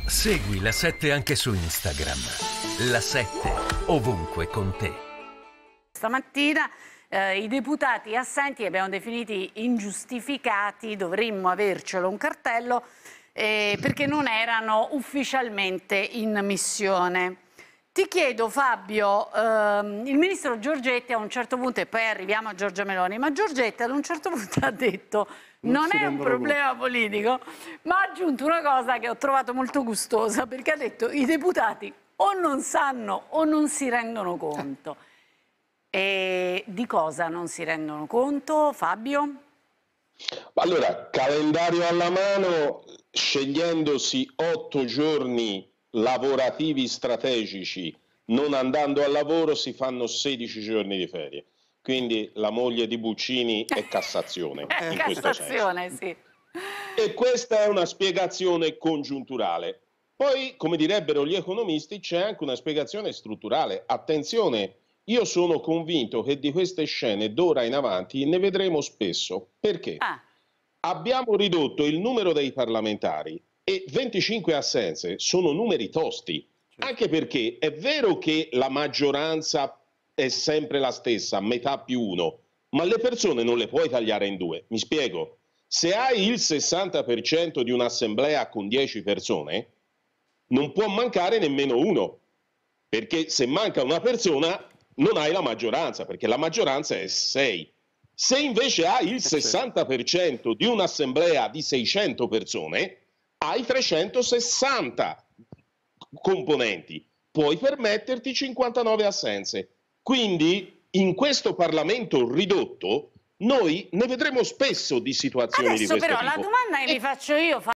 Segui La 7 anche su Instagram. La 7 ovunque con te. Stamattina i deputati assenti abbiamo definiti ingiustificati, dovremmo avercelo un cartello, perché non erano ufficialmente in missione. Ti chiedo, Fabio, il ministro Giorgetti a un certo punto, e poi arriviamo a Giorgia Meloni, ma Giorgetti ad un certo punto ha detto non è un problema politico, ma ha aggiunto una cosa che ho trovato molto gustosa, perché ha detto i deputati o non sanno o non si rendono conto. E di cosa non si rendono conto, Fabio? Allora, calendario alla mano, scegliendosi 8 giorni lavorativi strategici, non andando al lavoro, si fanno 16 giorni di ferie. Quindi la moglie di Buccini è Cassazione. In Cassazione, questo senso. sì. E questa è una spiegazione congiunturale. Poi, come direbbero gli economisti, c'è anche una spiegazione strutturale. Attenzione, io sono convinto che di queste scene d'ora in avanti ne vedremo spesso. Perché? Abbiamo ridotto il numero dei parlamentari e 25 assenze sono numeri tosti. Anche perché è vero che la maggioranza è sempre la stessa, metà più uno, ma le persone non le puoi tagliare in due. Mi spiego. Se hai il 60% di un'assemblea con 10 persone, non può mancare nemmeno uno, perché se manca una persona non hai la maggioranza, perché la maggioranza è 6. Se invece hai il 60% di un'assemblea di 600 persone, hai 360 componenti, puoi permetterti 59 assenze. Quindi in questo Parlamento ridotto noi ne vedremo spesso di situazioni di Adesso questo però tipo. la domanda che vi faccio io,